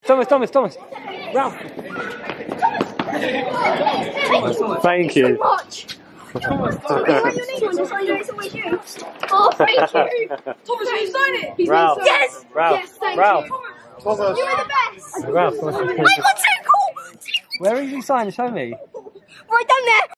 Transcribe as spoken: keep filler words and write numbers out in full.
Thomas, Thomas, Thomas. Ralph. Thank you. Much. Thomas, write your name on just so I know it's always you. Oh, thank you. Thomas, will you sign it? He's Ralph. Yes. Ralph. Yes, thank Ralph. you. Thomas. You were the best. Ralph. Thomas. I got Tuchel. Where is he signed? Show me. Right down there.